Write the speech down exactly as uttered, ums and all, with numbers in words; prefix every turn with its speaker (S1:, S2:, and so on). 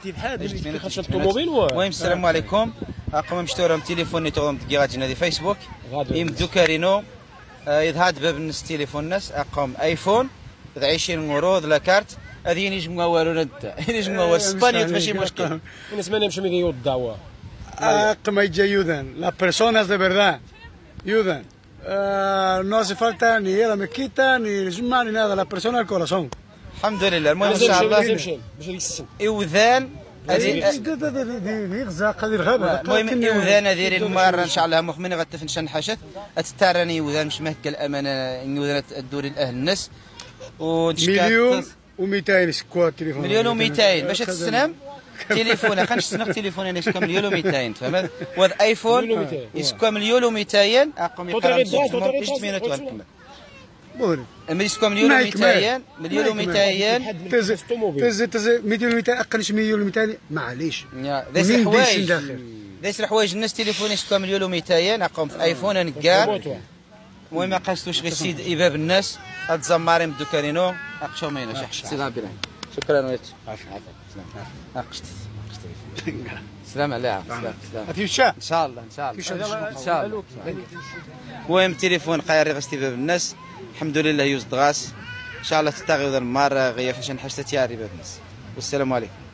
S1: المهم السلام عليكم. اقوم مشتورهم تليفون نتوهم تجيغاتنا دي فيسبوك يمدو كارينو يظهر باب الناس تليفون الناس اقوم ايفون عشرين مورود لا كارت هذه نجموا والو نتا نجموا والو اسبانيا ماشي مشكل
S2: بالنسبه لنا مشي ميديو الدعوه
S3: اقوم ayudan las personas de verdad ayudan no hace falta ni la mezquita ni el jumma ni nada las personas del corazón.
S1: الحمد لله. المهم ان شاء الله
S2: لازم شي باش هذيك السن
S1: اذان
S3: هذه يغزاق هذه الغابه.
S1: المهم اذان هذه المره ان شاء الله مخمن غتفنشن حاشت اتتارني اذان مش مهك الامانه اذان الدوري الاهل الناس
S3: مليون و200 سكوا تليفون
S1: مليون و200 باش تستنم تليفون خلينا نستنق تليفون انا يسكو مليون و200 فهمت وهذا ايفون يسكو مليون و200 اقوم يقرا اجتماعات
S3: بون
S1: اما يسكو مليون و200 مليون و200
S3: تز تز تز مليون و200 اقلش مليون و200 معليش
S1: ذاك الحوايج ذاك الحوايج الناس تليفون يسكو مليون و200 اقوم في ايفون نكار. المهم ما قاصتوش غير السيد اباب الناس هاد الزمارين بدو كارينو اقشو ماينه شي سي غابر. شكرا ويت عافاك سلام عليكم. سلام ان شاء الله ان شاء الله ان شاء الله. المهم تليفون قاير غاستي باب الناس الحمد لله يوزد غاس ان شاء الله تتاغي ذا المار غير فاش نحشت تياري باب الناس. والسلام عليكم.